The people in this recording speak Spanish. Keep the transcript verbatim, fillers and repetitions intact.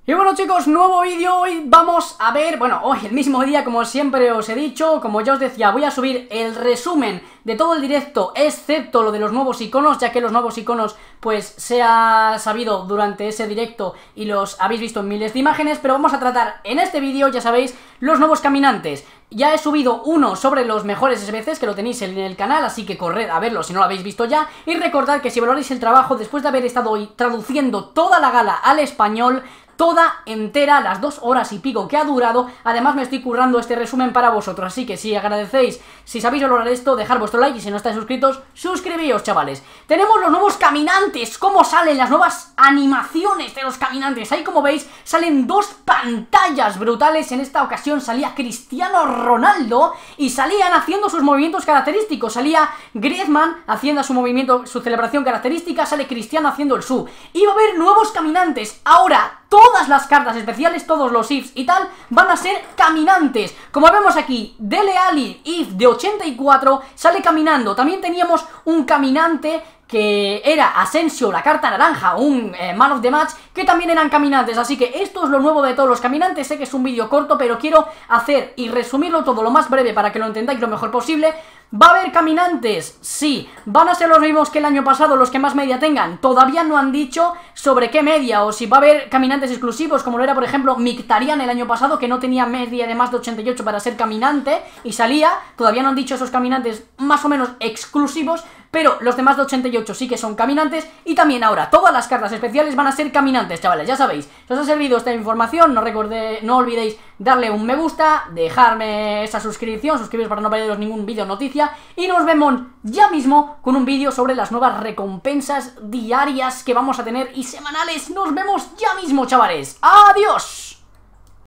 Y bueno chicos, nuevo vídeo, hoy vamos a ver, bueno, hoy el mismo día como siempre os he dicho, como ya os decía, voy a subir el resumen de todo el directo, excepto lo de los nuevos iconos, ya que los nuevos iconos pues se ha sabido durante ese directo y los habéis visto en miles de imágenes, pero vamos a tratar en este vídeo, ya sabéis, los nuevos caminantes. Ya he subido uno sobre los mejores S B Cs, que lo tenéis en el canal, así que corred a verlo si no lo habéis visto ya, y recordad que si valoráis el trabajo, después de haber estado hoy traduciendo toda la gala al español, toda entera, las dos horas y pico que ha durado. Además me estoy currando este resumen para vosotros, así que si agradecéis, si sabéis valorar esto, dejad vuestro like y si no estáis suscritos, suscribíos, chavales. Tenemos los nuevos caminantes, cómo salen las nuevas animaciones de los caminantes. Ahí como veis salen dos pantallas brutales. En esta ocasión salía Cristiano Ronaldo y salían haciendo sus movimientos característicos. Salía Griezmann haciendo su movimiento, su celebración característica, sale Cristiano haciendo el su. Y va a haber nuevos caminantes. Ahora todas las cartas especiales, todos los ifs y tal, van a ser caminantes. Como vemos aquí, Dele Alli, if de ochenta y cuatro, sale caminando. También teníamos un caminante que era Asensio, la carta naranja, un eh, man of the match, que también eran caminantes. Así que esto es lo nuevo de todos los caminantes. Sé que es un vídeo corto, pero quiero hacer y resumirlo todo lo más breve para que lo entendáis lo mejor posible. ¿Va a haber caminantes? Sí. ¿Van a ser los mismos que el año pasado, los que más media tengan? Todavía no han dicho sobre qué media, o si va a haber caminantes exclusivos, como lo era por ejemplo Mkhitaryan el año pasado, que no tenía media de más de ochenta y ocho para ser caminante y salía. Todavía no han dicho esos caminantes más o menos exclusivos, pero los de más de ochenta y ocho sí que son caminantes. Y también ahora todas las cartas especiales van a ser caminantes, chavales, ya sabéis. Si os ha servido esta información, no recordé, no olvidéis darle un me gusta, dejarme esa suscripción, suscribiros para no perderos ningún vídeo o noticia. Y nos vemos ya mismo con un vídeo sobre las nuevas recompensas diarias que vamos a tener y semanales. Nos vemos ya mismo, chavales. ¡Adiós!